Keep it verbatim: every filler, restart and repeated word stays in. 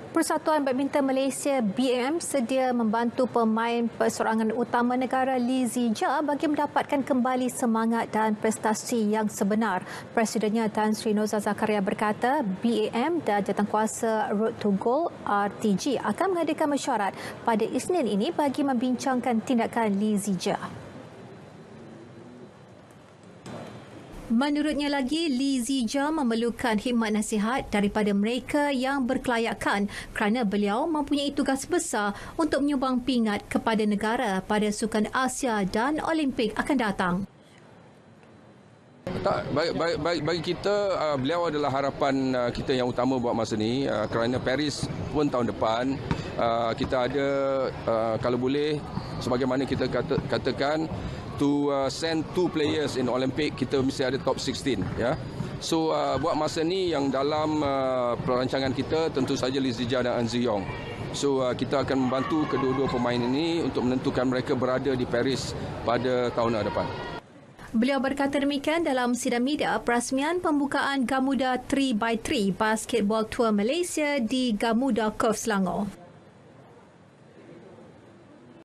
Persatuan Badminton Malaysia B A M sedia membantu pemain perseorangan utama negara Lee Zijia bagi mendapatkan kembali semangat dan prestasi yang sebenar. Presidennya Tan Sri Noza Zakaria berkata B A M dan Jawatankuasa Road to Gold R T G akan mengadakan mesyuarat pada Isnin ini bagi membincangkan tindakan Lee Zijia. Menurutnya lagi, Lee Zijia memerlukan khidmat nasihat daripada mereka yang berkelayakan kerana beliau mempunyai tugas besar untuk menyumbang pingat kepada negara pada Sukan Asia dan Olimpik akan datang. Tak, bagi, bagi, bagi kita, uh, beliau adalah harapan uh, kita yang utama buat masa ni uh, kerana Paris pun tahun depan. Uh, kita ada, uh, kalau boleh, sebagaimana kita kata, katakan, to uh, send two players in Olympic, kita mesti ada top sixteen, ya. So uh, buat masa ni yang dalam uh, perancangan kita tentu saja Lee Zijia dan An Ziyong. So uh, kita akan membantu kedua-dua pemain ini untuk menentukan mereka berada di Paris pada tahun depan. Beliau berkata demikian dalam sidang media perasmian pembukaan Gamuda three by three Basketball Tour Malaysia di Gamuda Cove, Selangor.